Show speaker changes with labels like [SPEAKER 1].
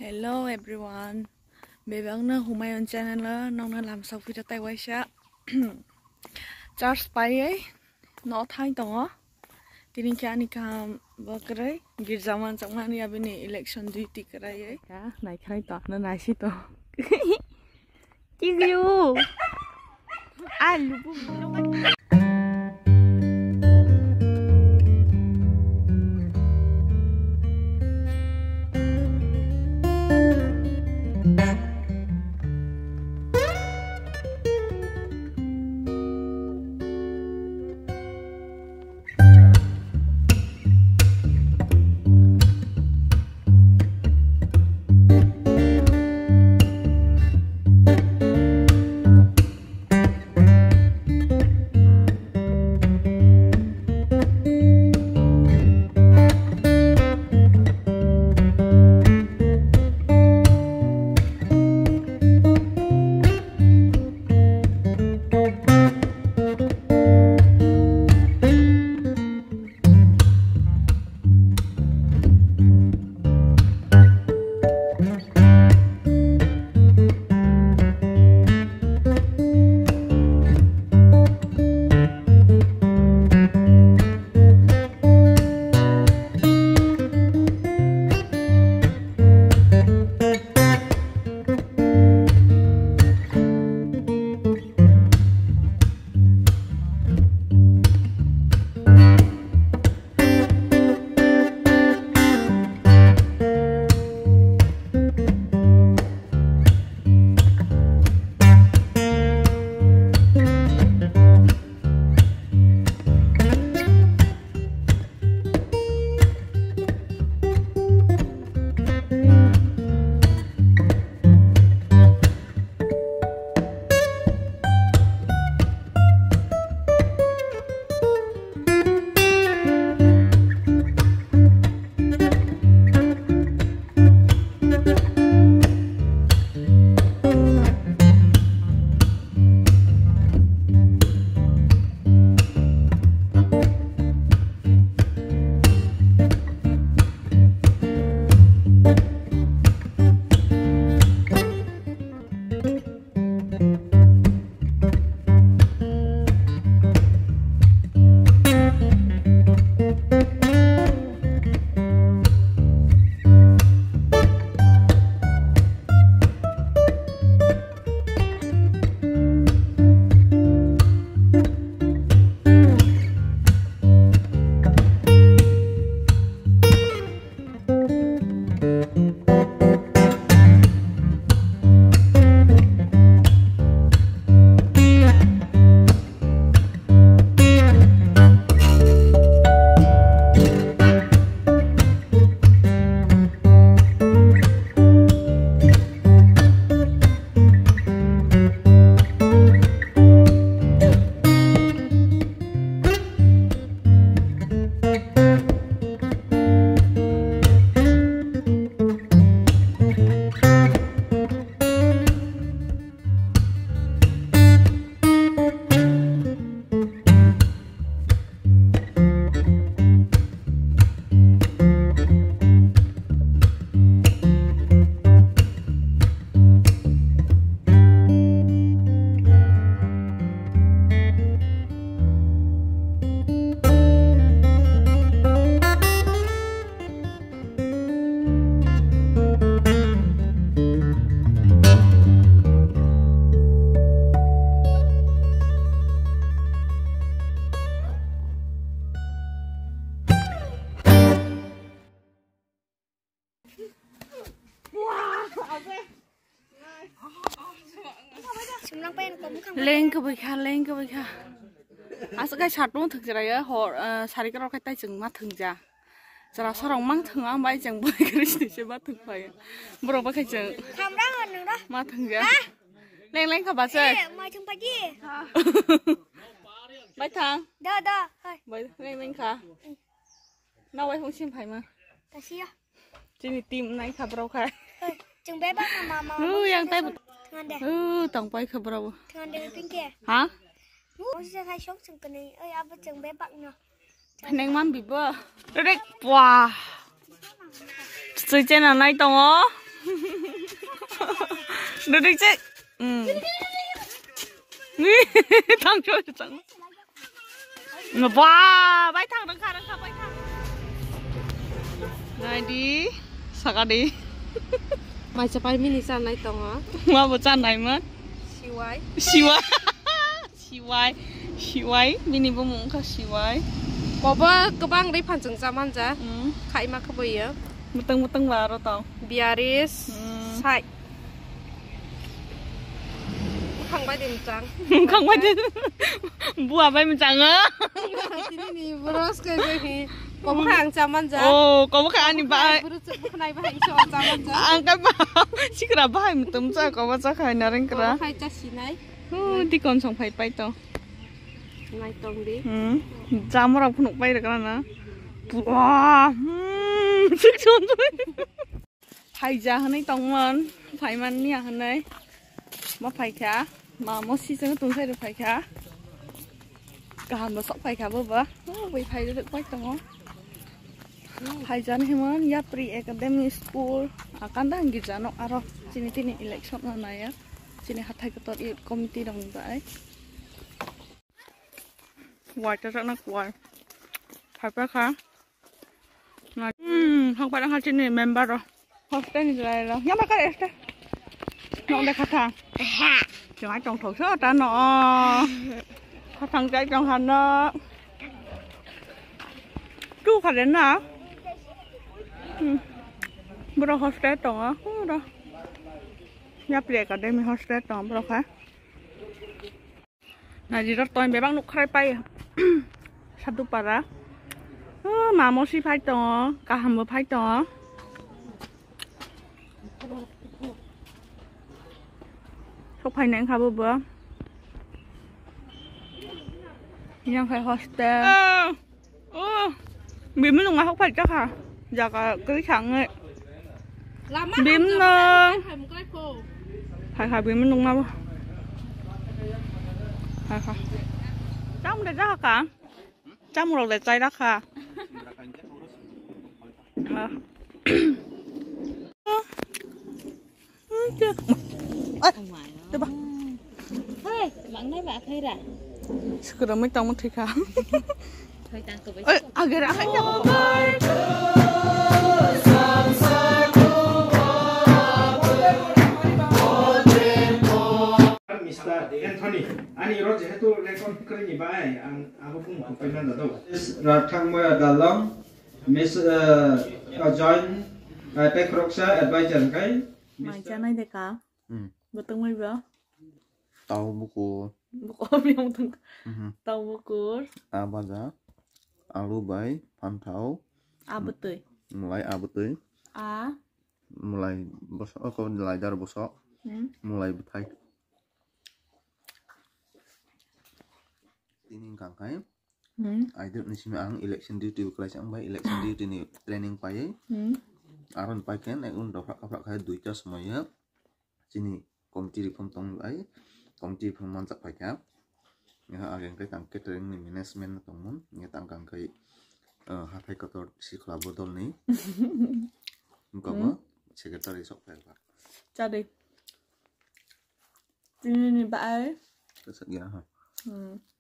[SPEAKER 1] Hello everyone. Bây giờ nó hôm nay on channel nó làm sau khi cho tay quay sát. Charles Pai ấy nó thay tông á. Thì nên cái này vợ cái ghi zaman trong này là bên election duty cái ấy. Này khai tỏ nó này xí tỏ. Chiêu yêu. Ai lúc lên cái bơi kha cái chặt luôn thực ra đấy họ xài cái cái tay chừng mắt thường ra giờ sau đó mang thường ăn bay chẳng bơi cái gì chứ mắt thường phải bữa đó cái chừng
[SPEAKER 2] không đó hơn nữa đó
[SPEAKER 1] mắt thường ra lên các bạn chơi
[SPEAKER 2] mày chung bay gì
[SPEAKER 1] bay thang
[SPEAKER 2] đó
[SPEAKER 1] bay lên khá nào bay không xem phải mà
[SPEAKER 2] ta xia
[SPEAKER 1] trên tim này khá bro khai
[SPEAKER 2] chừng bé bác mà
[SPEAKER 1] yang tay
[SPEAKER 2] ngon đẹp
[SPEAKER 1] tổng bay khá bro
[SPEAKER 2] ngon đẹp bên kia
[SPEAKER 1] hả
[SPEAKER 2] Ôi sẽ khai sốt chừng cái này ơi áp chừng bé bận nè
[SPEAKER 1] Neng man biba. Rek wah. Suci na nai tongo. Được đi chứ. Thằng chơi chẳng. Wow, bay thang, bay thang. Này đi, sao đi?
[SPEAKER 3] Mày sẽ bay mini san này tông hả?
[SPEAKER 1] Mà một chân này mất. Siwai. Mini bông muốn cả siwai.
[SPEAKER 3] Baba kebang dari pancing zaman ja. Kai mak kebay ya.
[SPEAKER 1] Muteng baru tau.
[SPEAKER 3] Biaris. Sai. Không bay đến trắng.
[SPEAKER 1] Không bay đến. Bùa bay mình chẳng á.
[SPEAKER 3] Ini beros kayak gini. Có một hàng zaman ja.
[SPEAKER 1] Oh, có một hàng đi bay.
[SPEAKER 3] Beros này bay cho zaman ja.
[SPEAKER 1] Ang kan ba? Si kira bay mình tấm cha có bao giờ khai na ring kira.
[SPEAKER 3] Khai cha si này.
[SPEAKER 1] Đi con xong phải bay tao.
[SPEAKER 3] Này tông đi.
[SPEAKER 1] Jam orang pun bay được na. Wow. Sức chôn rồi. Phải ra này tông man. Phải man nha này. Mà phải khá. Mà một xí xíu tuần sai được phải khá. Cả hàm mà sọc phải khá bơ bơ. Vì phải được quay tông. Phải ra này mà. Yapri Academy School. Akan dah nghi ra nó. Aro. Sini election na na ya. Sini hatai ketua komite dong vậy. Ngoài cho rất là ngoài. Phải bác khá. Không phải đang hai trên này member rồi. Hostel này rồi rồi. Nhắm mắt cái này. Nó đây khách hàng. Chẳng ai trồng thổ sữa ta nó. Khách hàng chạy trồng hành đó. Chú phải đến nào? Bữa đó hostel trồng á. Đó. Nhắp lệ cả đây mình hostel trồng bữa đó khá. Này đi rất tôi bé bác nụ khai bay. Satu para. Mà một xí phải to, cả hầm một phải to. Không phải nén khá bữa bữa. Nhưng phải hostel. Bím lúc mà không phải chắc hả? Dạ cả cái chẳng ấy. Bím phải bím lúc nào. Phải. Trong đây chắc cả. Trong một để chay đắt hả? Được ba.
[SPEAKER 2] Hey, bạn nói bạn thấy ra.
[SPEAKER 1] Sekarang mấy tông thì khá.
[SPEAKER 2] Thôi tăng cực với.
[SPEAKER 1] Agak dah kan jauh.
[SPEAKER 4] Mr. Anthony, ani roje hetu rekon krini bai, aku pun kepengen tahu. Ratang moya dalam, Miss join Pekroksa advisor kai.
[SPEAKER 1] Mày cha này đây cả. Betul mai ba?
[SPEAKER 5] Tahu buku.
[SPEAKER 1] Buku apa yang betul? Tahu buku.
[SPEAKER 5] Abaza, alu bay, pantau.
[SPEAKER 1] A betul.
[SPEAKER 5] Mulai A betul.
[SPEAKER 1] A.
[SPEAKER 5] Mulai bosok, kau mulai dari bosok. Mulai betai. Ini kangkai. Aider ni sini ang election duty kelas ang bay election duty ni training payai. Aron pakai naik untuk kaprak kaya duit semuanya. Sini komiti reform tong bay, komiti reform mansak pakai. Nga agen kai tang catering ni management tongmun, nga tang kang kai hatai kotor si club botol ni. Muka ba secretary sok pai ba.
[SPEAKER 1] Cha đi. Ini ni ba ai?
[SPEAKER 5] Kesat gila ha.